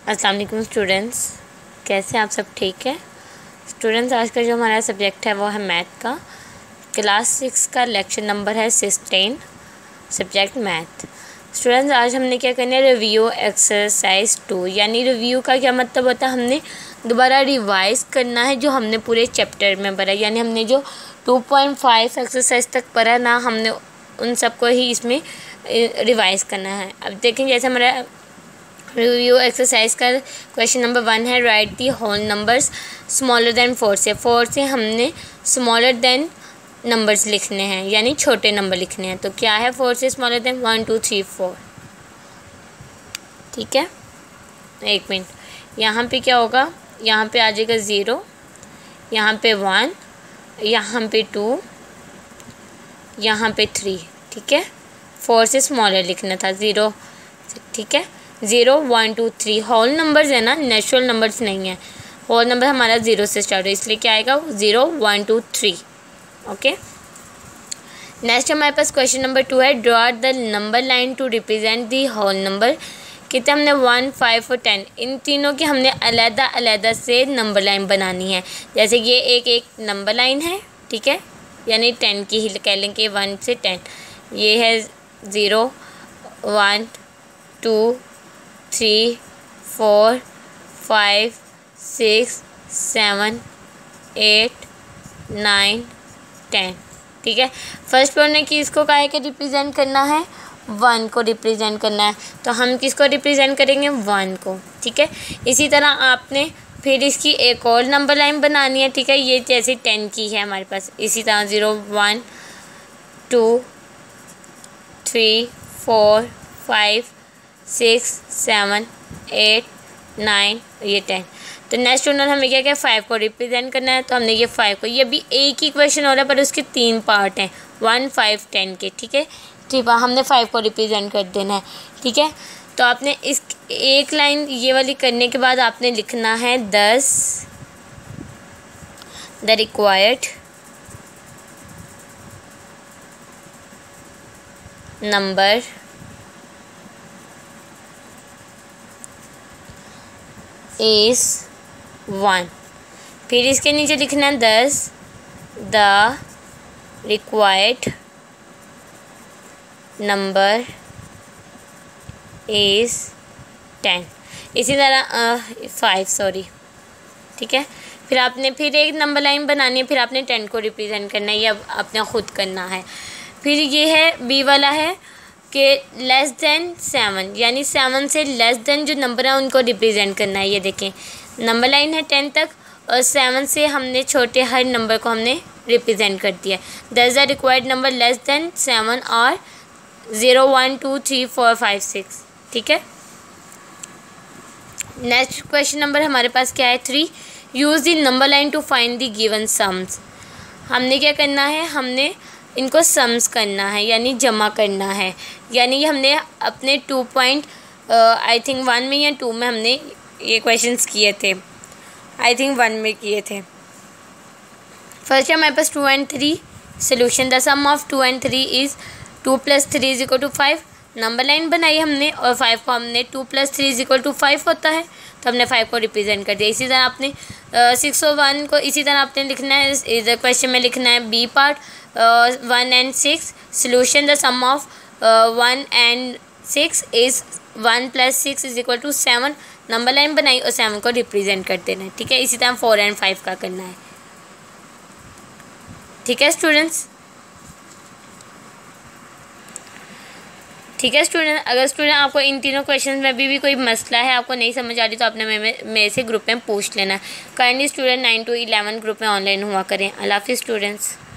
अस्सलाम वालेकुम स्टूडेंट्स, कैसे हैं आप सब? ठीक है स्टूडेंट्स, आज का जो हमारा सब्जेक्ट है वो है मैथ का। क्लास 6 का लेक्चर नंबर है 16, सब्जेक्ट मैथ। स्टूडेंट्स, आज हमने क्या करना है, रिव्यू एक्सरसाइज 2। यानी रिव्यू का क्या मतलब होता है, हमने दोबारा रिवाइज करना है जो हमने पूरे चैप्टर में पढ़ा। यानी हमने जो 2.5 एक्सरसाइज तक पढ़ा ना, हमने उन सबको ही इसमें रिवाइज करना है। अब देखें, जैसे हमारा रिव्यू एक्सरसाइज का क्वेश्चन नंबर 1 है, write the whole numbers smaller than 4 से। 4 से हमने स्मॉलर देन नंबर्स लिखने हैं, यानी छोटे नंबर लिखने हैं। तो क्या है 4 से स्मॉलर देन? 1 2 3 4। ठीक है, एक मिनट। यहाँ पे क्या होगा, यहाँ पे आ जाएगा 0, यहाँ पे 1, यहाँ पे 2, यहाँ पे 3। ठीक है, 4 से स्मॉलर लिखना था, 0। ठीक है, 0 1 2 3 होल नंबर्स है ना, नेचुरल नंबर्स नहीं है। होल नंबर हमारा 0 से स्टार्ट हो, इसलिए क्या आएगा 0 1 2 3। ओके, नेक्स्ट हमारे पास क्वेश्चन नंबर 2 है, draw the number line to represent the whole number. कितने हमने 1 5 और 10, इन तीनों की हमने अलग अलग से नंबर लाइन बनानी है। जैसे ये एक नंबर लाइन है, ठीक है, यानी 10 की ही कह लें कि 1 से 10। ये है 0 1 2 3 4 5 6 7 8 9 10। ठीक है, फर्स्ट वन ने कि इसको काहे के रिप्रेजेंट करना है, 1 को रिप्रेजेंट करना है, तो हम किसको रिप्रेजेंट करेंगे, 1 को। ठीक है, इसी तरह आपने फिर इसकी एक और नंबर लाइन बनानी है। ठीक है, ये जैसे 10 की है हमारे पास, इसी तरह 0 1 2 3 4 5 6 7 8 9, ये 10। तो नेक्स्ट उन्होंने हमें क्या किया, 5 को रिप्रेजेंट करना है, तो हमने ये 5 को, ये भी एक ही क्वेश्चन हो रहा है पर उसके 3 पार्ट हैं, 1 5 10 के। ठीक है, ठीक है, हमने 5 को रिप्रेजेंट कर देना है। ठीक है, तो आपने इस एक लाइन ये वाली करने के बाद आपने लिखना है 10 द रिक्वायर्ड नंबर इज 1। फिर इसके नीचे लिखना है 10 द रिक्वायर्ड नंबर इज 10। इसी तरह 5 सॉरी। ठीक है, फिर आपने फिर एक नंबर लाइन बनानी है, फिर आपने 10 को रिप्रेजेंट करना है, ये अब आपने खुद करना है। फिर ये है बी वाला है कि लेस देन 7, यानी 7 से लेस देन जो नंबर है उनको रिप्रेजेंट करना है। ये देखें, नंबर लाइन है 10 तक और 7 से हमने छोटे हर नंबर को हमने रिप्रेजेंट कर दिया। 10 the required number less than 7 और 0 1 2 3 4 5 6। ठीक है, नेक्स्ट क्वेश्चन नंबर हमारे पास क्या है, 3, use the number line to find the given sums. हमने क्या करना है, हमने इनको सम्स करना है, यानी जमा करना है। यानी ये हमने अपने 2 पॉइंट आई थिंक 1 में या 2 में हमने ये क्वेश्चंस किए थे, आई थिंक 1 में किए थे। फर्स्ट है हमारे पास 2 and 3 solution. The sum of 2 and 3 is 2 + 3 is equal to 5। Number line बनाई हमने और 5 को हमने 2 + 3 इज इक्वल टू 5 होता है, तो हमने 5 को रिप्रेजेंट कर दिया। इसी तरह आपने 6 और 1 को इसी तरह आपने लिखना है, इस क्वेश्चन में लिखना है B part 1 and 6 solution. The sum of 1 and 6 is 1 + 6 is equal to 7। Number line बनाई और 7 को रिप्रेजेंट कर देना है। ठीक है, इसी तरह 4 and 5 का करना है। ठीक है स्टूडेंट्स, ठीक है स्टूडेंट, अगर स्टूडेंट आपको इन तीनों क्वेश्चन में भी कोई मसला है, आपको नहीं समझ आ रही, तो आपने मेरे से ग्रुप में पूछ लेना है। काइंडली स्टूडेंट 9 to 11 ग्रुप में ऑनलाइन हुआ करें। अल्लाह हाफिज़ स्टूडेंट्स।